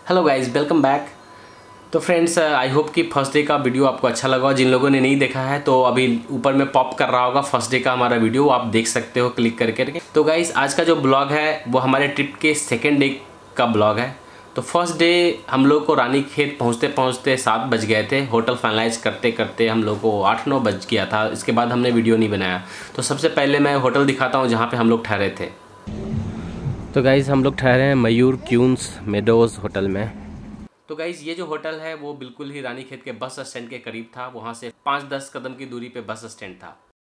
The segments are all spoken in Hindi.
Hello guys, welcome back. तो फ्रेंड्स, आई होप कि फर्स्ट डे का वीडियो आपको अच्छा लगा। जिन लोगों ने नहीं देखा है तो अभी ऊपर में पॉप कर रहा होगा फर्स्ट डे का हमारा वीडियो, आप देख सकते हो क्लिक करके। तो गाइस, आज का जो ब्लॉग है वो हमारे ट्रिप के सेकेंड डे का ब्लॉग है। तो फर्स्ट डे हम लोग को रानीखेत पहुँचते पहुँचते 7 बज गए थे। होटल फाइनलाइज करते करते हम लोग को 8-9 बज गया था। इसके बाद हमने वीडियो नहीं बनाया। तो सबसे पहले मैं होटल दिखाता हूँ जहाँ पर हम लोग ठहरे थे। तो गाइज़, हम लोग ठहरे हैं मयूर क्यून्स मेडोज़ होटल में। तो गाइज़, ये जो होटल है वो बिल्कुल ही रानीखेत के बस स्टैंड के करीब था। वहाँ से 5-10 कदम की दूरी पे बस स्टैंड था।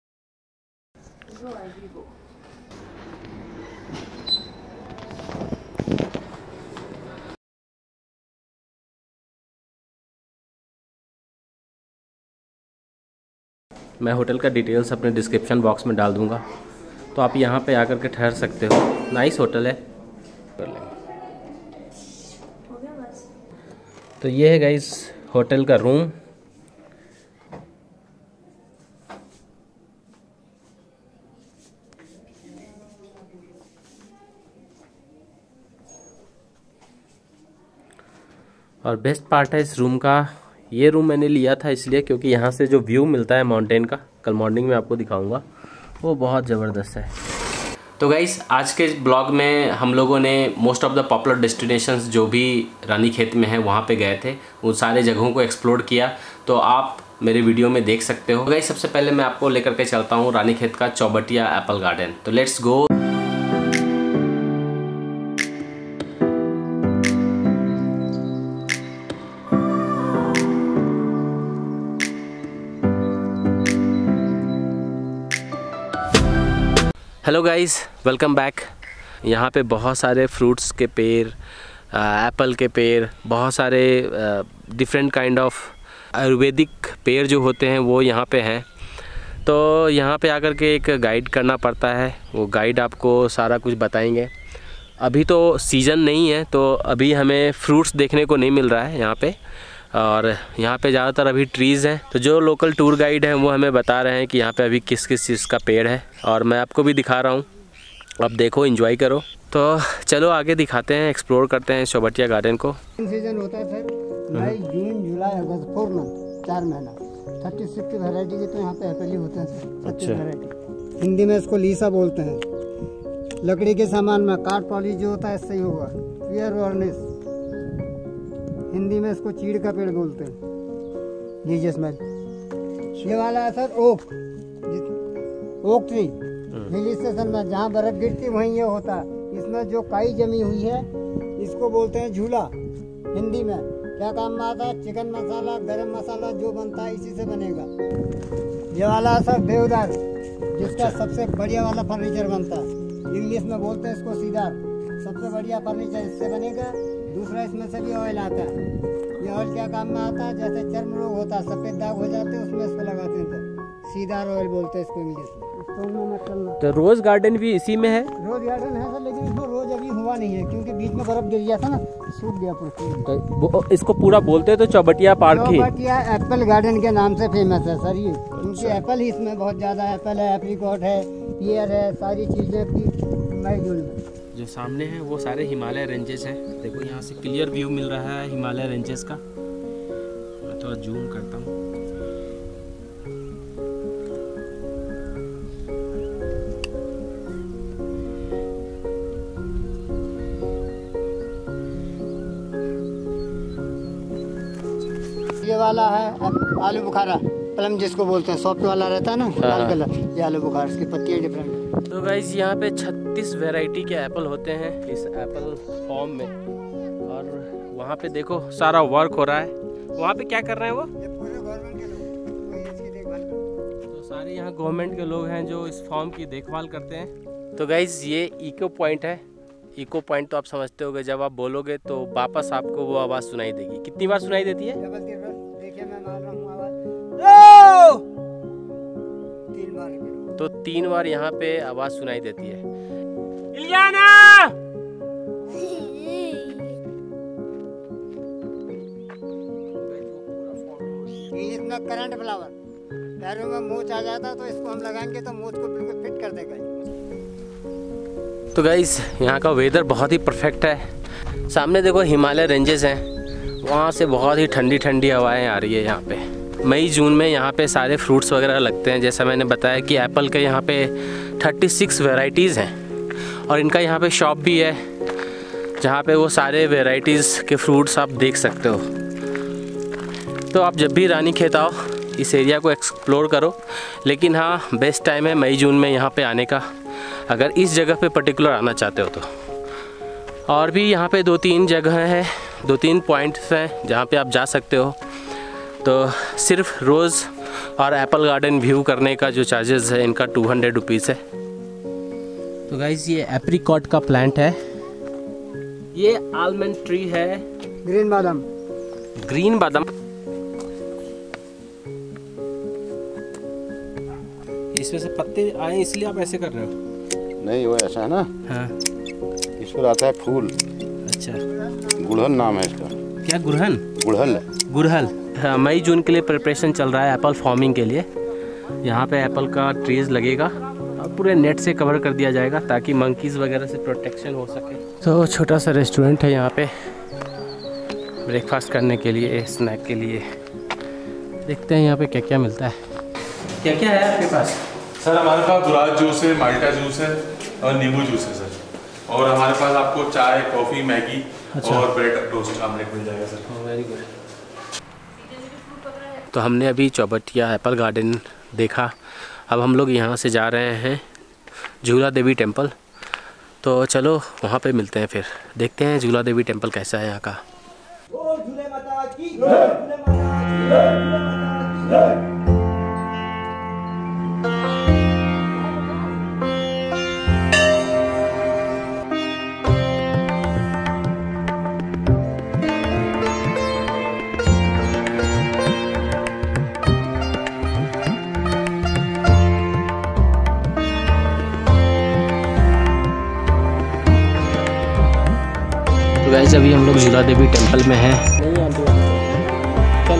मैं होटल का डिटेल्स अपने डिस्क्रिप्शन बॉक्स में डाल दूँगा, तो आप यहाँ पे आकर के ठहर सकते हो। नाइस होटल है। कर लेंगे। तो ये है गाइस होटल का रूम। और बेस्ट पार्ट है इस रूम का, ये रूम मैंने लिया था इसलिए क्योंकि यहाँ से जो व्यू मिलता है माउंटेन का, कल मॉर्निंग में आपको दिखाऊंगा, वो बहुत ज़बरदस्त है। तो गाइस, आज के ब्लॉग में हम लोगों ने most of the popular destinations जो भी रानीखेत में है वहाँ पे गए थे, उन सारे जगहों को एक्सप्लोर किया। तो आप मेरे वीडियो में देख सकते हो। गाइस, सबसे पहले मैं आपको लेकर के चलता हूँ रानीखेत का चौबटिया एप्पल गार्डन। तो let's go. Hello guys, welcome back. यहाँ पे बहुत सारे फ्रूट्स के पेड़, एप्पल के पेड़, बहुत सारे डिफरेंट काइंड ऑफ आयुर्वेदिक पेड़ जो होते हैं वो यहाँ पे हैं। तो यहाँ पे आकर के एक गाइड करना पड़ता है। वो गाइड आपको सारा कुछ बताएंगे। अभी तो सीज़न नहीं है तो अभी हमें फ्रूट्स देखने को नहीं मिल रहा है यहाँ पे, और यहाँ पे ज़्यादातर अभी ट्रीज़ हैं। तो जो लोकल टूर गाइड हैं वो हमें बता रहे हैं कि यहाँ पे अभी किस किस चीज़ का पेड़ है, और मैं आपको भी दिखा रहा हूँ। अब देखो, एंजॉय करो। तो चलो आगे दिखाते हैं, एक्सप्लोर करते हैं चौबटिया गार्डन को। सीजन होता है सर मई, जून, जुलाई, अगस्त, 4 मंथ, 4 महीना। 30-60 वैरायटी के तो यहाँ पे एप्पल ही होते हैं सर। 25 वैरायटी। हिंदी में इसको लीसा बोलते हैं। लकड़ी के सामान में काठ पॉलिश जो होता है इससे ही होगा। पियर वार्निश, हिंदी में इसको चीड़ का पेड़ बोलते हैं। लीजिए इसमें ये वाला है sir oak tree. Hill station में जहाँ बर्फ गिरती वहीं ये होता है। इसमें जो काई जमी हुई है इसको बोलते हैं झूला। हिंदी में क्या काम में आता है? चिकन मसाला, गरम मसाला जो बनता है इसी से बनेगा। ये वाला है सर देवदार, जिसका सबसे बढ़िया वाला फर्नीचर बनता है। इंग्लिश में बोलते हैं इसको सीदार। सबसे बढ़िया फर्नीचर इससे बनेगा। दूसरा, इसमें से भी ऑयल आता है। ये ऑयल क्या काम में आता है? जैसे चर्म रोग होता है, सफेद दाग हो जाते हैं, उसमें इसको लगाते हैं। तो सीदार ऑयल बोलते हैं इसको इंग्लिश में। तो रोज गार्डन भी इसी में है? रोज गार्डन है सर, लेकिन इसमें रोज अभी हुआ नहीं है क्योंकि बीच में बर्फ गिर गया था ना, सूख गया पूरा। तो इसको पूरा बोलते हैं तो चौबटिया पार्क ही। चौबटिया एप्पल गार्डन के नाम से फेमस है सर ये, क्योंकि एप्पल ही इसमें बहुत ज्यादा। एप्पल है, एप्रिकॉट है, पियर है, सारी चीजें मई जून में। जो सामने है वो सारे हिमालय रेंजेस हैं। देखो, यहाँ से क्लियर व्यू मिल रहा है हिमालय रेंजेस का। मैं थोड़ा जूम करता हूँ। ये वाला है आलू बुखारा, प्लम जिसको बोलते हैं, सॉफ्ट वाला रहता है ना लाल कलर, ये आलू बुखारा। इसकी पत्तियाँ डिफरेंट। तो गाइस, यहाँ पे 36 वैरायटी के एप्पल होते हैं इस एप्पल फॉर्म में। और वहाँ पे देखो सारा वर्क हो रहा है। वहाँ पे क्या कर रहे हैं वो? ये पूरे गवर्नमेंट के लोग इसकी देखभाल करते हैं। तो सारे यहाँ गवर्नमेंट के लोग हैं जो इस फॉर्म की देखभाल करते हैं। तो गाइस, ये इको पॉइंट है। इको पॉइंट तो आप समझते होगे, जब आप बोलोगे तो वापस आपको वो आवाज़ सुनाई देगी। कितनी बार सुनाई देती है? देखिए मैं मार रहा हूँ आवाज़। 3 बार। तो 3 बार यहाँ पे आवाज़ सुनाई देती है। इलियाना! इसमें करंट फ्लावर, पैरों में मोच आ जाता तो इसको हम लगाएंगे तो मोच को बिल्कुल फिट कर देगा। तो गाइस, यहाँ का वेदर बहुत ही परफेक्ट है। सामने देखो हिमालय रेंजेस हैं, वहाँ से बहुत ही ठंडी ठंडी हवाएं आ रही है यहाँ पे। मई जून में यहाँ पे सारे फ्रूट्स वगैरह लगते हैं। जैसा मैंने बताया कि एप्पल के यहाँ पे 36 वैरायटीज़ हैं और इनका यहाँ पे शॉप भी है जहाँ पे वो सारे वैरायटीज़ के फ्रूट्स आप देख सकते हो। तो आप जब भी रानीखेत आओ इस एरिया को एक्सप्लोर करो, लेकिन हाँ बेस्ट टाइम है मई जून में यहाँ पे आने का, अगर इस जगह पे पर्टिकुलर आना चाहते हो तो। और भी यहाँ पे 2-3 जगह हैं, 2-3 पॉइंट्स हैं जहाँ पे आप जा सकते हो। तो सिर्फ रोज़ और एप्पल गार्डन व्यू करने का जो चार्जेस है इनका 200 रुपीज़ है। तो गाइज़ ये एप्रिकॉट का प्लांट है, ये आलमंड ट्री है, ग्रीन बादाम। ग्रीन बादाम। इसमें से पत्ते आए इसलिए आप ऐसे कर रहे हो? नहीं वो ऐसा है ना। हाँ। इस पर आता है फूल। अच्छा। गुड़हल नाम है इसका। क्या गुड़हल? गुड़हल। गुड़हल। हाँ, मई जून के लिए प्रिपरेशन चल रहा है एप्पल फार्मिंग के लिए। यहाँ पे एप्पल का ट्रीज लगेगा और पूरे नेट से कवर कर दिया जाएगा ताकि मंकीज़ वगैरह से प्रोटेक्शन हो सके। तो छोटा सा रेस्टोरेंट है यहाँ पे ब्रेकफास्ट करने के लिए, स्नैक के लिए। देखते हैं यहाँ पे क्या क्या मिलता है। क्या क्या है आपके पास? सर हमारे पास गुलाब जूस है, माल्टा जूस है और नींबू जूस है सर। और हमारे पास आपको चाय, कॉफ़ी, मैगी और ब्रेड टोस्ट आमलेट मिल जाएगा सर। Very good. तो हमने अभी चौबटिया एप्पल गार्डन देखा, अब हम लोग यहाँ से जा रहे हैं झूला देवी टेम्पल। तो चलो वहाँ पे मिलते हैं, फिर देखते हैं झूला देवी टेम्पल कैसा है यहाँ का। तो गाइस अभी हम लोग झूला देवी टेम्पल में हैं। चलो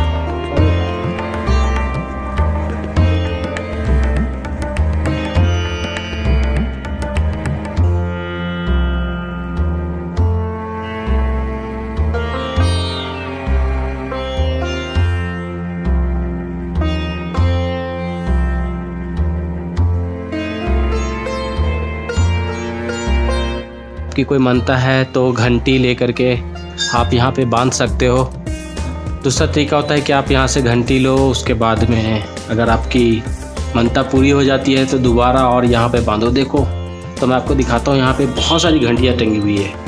की कोई मानता है तो घंटी लेकर के आप यहाँ पे बांध सकते हो। दूसरा तरीका होता है कि आप यहाँ से घंटी लो, उसके बाद में अगर आपकी मानता पूरी हो जाती है तो दोबारा और यहाँ पे बांधो। देखो तो मैं आपको दिखाता हूँ, यहाँ पे बहुत सारी घंटियाँ टंगी हुई है।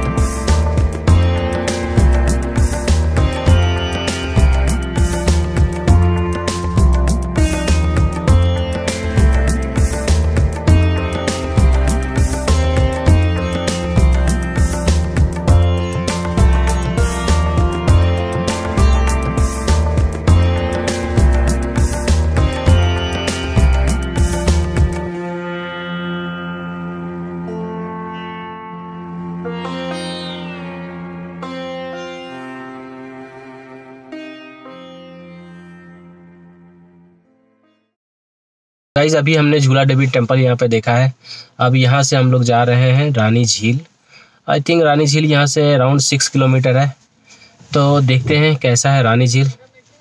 गाइस अभी हमने झूला देवी टेम्पल यहाँ पे देखा है। अब यहाँ से हम लोग जा रहे हैं रानी झील। आई थिंक रानी झील यहाँ से अराउंड 6 किलोमीटर है। तो देखते हैं कैसा है रानी झील।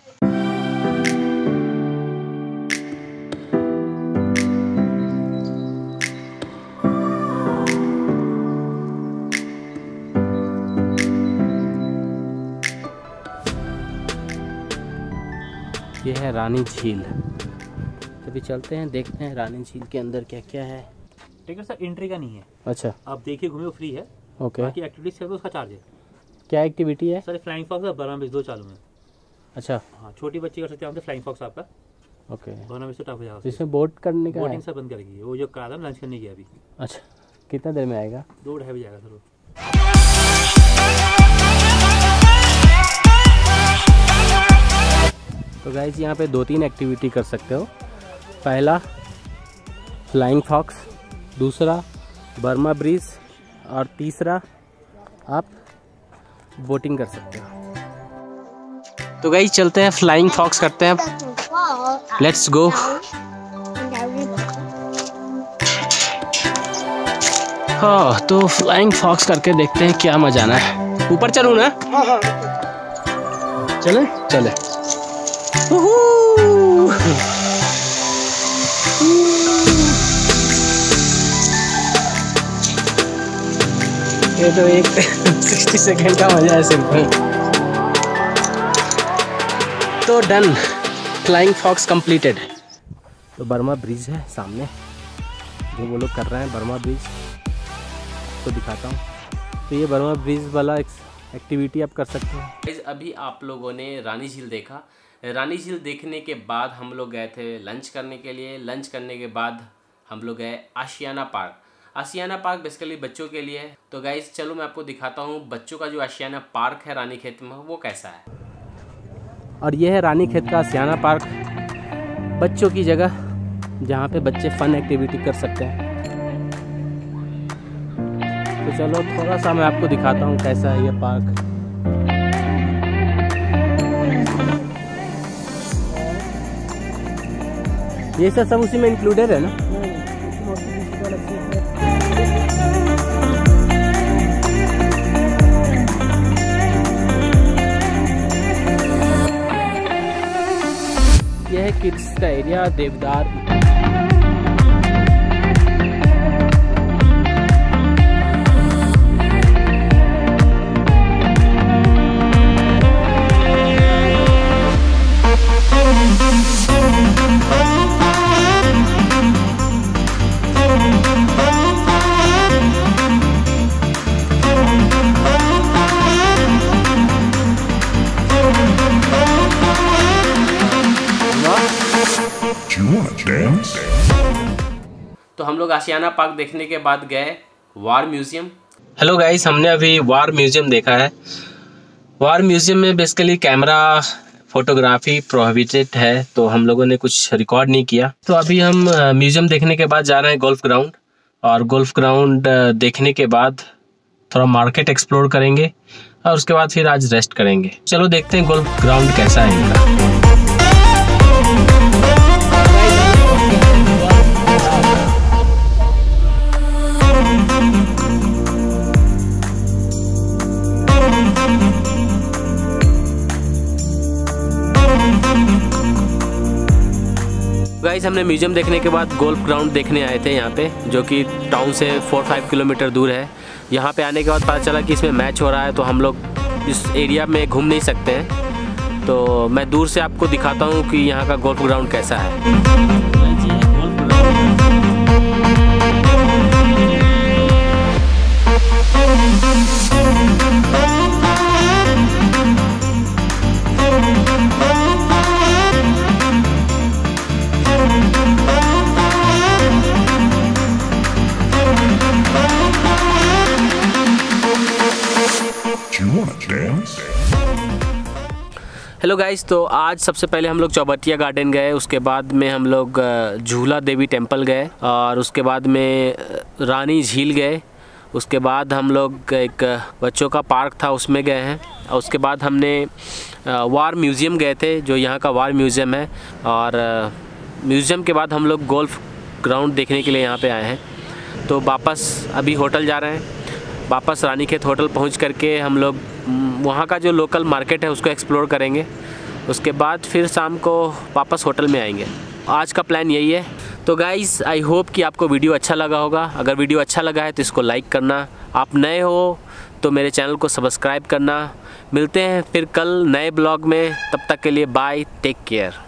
ये है रानी झील। अभी चलते हैं, देखते हैं रानी झील के अंदर क्या क्या है। टिकट सर एंट्री का नहीं है। अच्छा, आप देखिए घूमे, फ्री है। ओके। बाकी एक्टिविटीज है तो उसका चार्ज है। क्या एक्टिविटी है? सर फ्लाइंग फॉक्स है, बर्मा दो चालू में। अच्छा हाँ, छोटी बच्ची कर सकते हैं फ्लाइंग फॉक्स आपका। ओके। बर्मा तो टफ हो जाएगा। इसमें बोट करने का बोटिंग सर बंद करेगी, वो जो करा था लंच करने की अभी। अच्छा, कितना देर में आएगा? 2-2.5 बजे आएगा सर वो। तो गाइस यहाँ पे 2-3 एक्टिविटी कर सकते हो। पहला फ्लाइंग फॉक्स, दूसरा बर्मा ब्रिज और तीसरा आप बोटिंग कर सकते हो। तो गाइस चलते हैं, फ्लाइंग फॉक्स करते हैं। Let's go. हाँ तो फ्लाइंग फॉक्स करके देखते हैं क्या मजा आना है। ऊपर चलूँ ना? हाँ हाँ चले चले। ये तो एक 60 सेकेंड का मजा है सिर्फ। तो डन, फ्लाइंग फॉक्स कंप्लीटेड। तो बर्मा ब्रिज है सामने जो वो लोग कर रहे हैं, बर्मा ब्रिज तो दिखाता हूँ। तो ये बर्मा ब्रिज वाला एक्टिविटी आप कर सकते हैं। अभी आप लोगों ने रानी झील देखा। रानी झील देखने के बाद हम लोग गए थे लंच करने के लिए। लंच करने के बाद हम लोग गए Ashiyana park. Ashiyana park basically बच्चों के लिए है। तो गाइस चलो मैं आपको दिखाता हूँ बच्चों का जो आशियाना पार्क है रानीखेत में वो कैसा है। और ये है रानीखेत का आशियाना पार्क, बच्चों की जगह जहाँ पे बच्चे फन एक्टिविटी कर सकते हैं। तो चलो थोड़ा सा मैं आपको दिखाता हूँ कैसा है ये पार्क। ये सब उसी में इंक्लूडेड है ना? यह है किड्स का एरिया, देवदार। तो हम लोग आशियाना पार्क देखने के बाद गए वार म्यूजियम। हेलो गाइस, हमने अभी वार म्यूजियम देखा है। वार म्यूजियम में बेसिकली कैमरा फोटोग्राफी प्रोहिबिटेड है, तो हम लोगों ने कुछ रिकॉर्ड नहीं किया। तो अभी हम म्यूजियम देखने के बाद जा रहे हैं गोल्फ ग्राउंड, और गोल्फ ग्राउंड देखने के बाद थोड़ा मार्केट एक्सप्लोर करेंगे और उसके बाद फिर आज रेस्ट करेंगे। चलो देखते हैं गोल्फ ग्राउंड कैसा है इनका। गाइस हमने म्यूजियम देखने के बाद गोल्फ ग्राउंड देखने आए थे यहाँ पे, जो कि टाउन से 4-5 किलोमीटर दूर है। यहाँ पे आने के बाद पता चला कि इसमें मैच हो रहा है, तो हम लोग इस एरिया में घूम नहीं सकते हैं। तो मैं दूर से आपको दिखाता हूँ कि यहाँ का गोल्फ ग्राउंड कैसा है। हेलो गाइस, तो आज सबसे पहले हम लोग चौबटिया गार्डन गए, उसके बाद में हम लोग झूला देवी टेम्पल गए, और उसके बाद में रानी झील गए। उसके बाद हम लोग एक बच्चों का पार्क था उसमें गए हैं, और उसके बाद हमने वार म्यूज़ियम गए थे, जो यहाँ का वार म्यूज़ियम है। और म्यूज़ियम के बाद हम लोग गोल्फ ग्राउंड देखने के लिए यहाँ पे आए हैं। तो वापस अभी होटल जा रहे हैं। वापस रानीखेत होटल पहुँच करके हम लोग वहाँ का जो लोकल मार्केट है उसको एक्सप्लोर करेंगे। उसके बाद फिर शाम को वापस होटल में आएंगे। आज का प्लान यही है। तो गाइज़ आई होप कि आपको वीडियो अच्छा लगा होगा। अगर वीडियो अच्छा लगा है तो इसको लाइक करना, आप नए हो तो मेरे चैनल को सब्सक्राइब करना। मिलते हैं फिर कल नए ब्लॉग में, तब तक के लिए बाय, टेक केयर।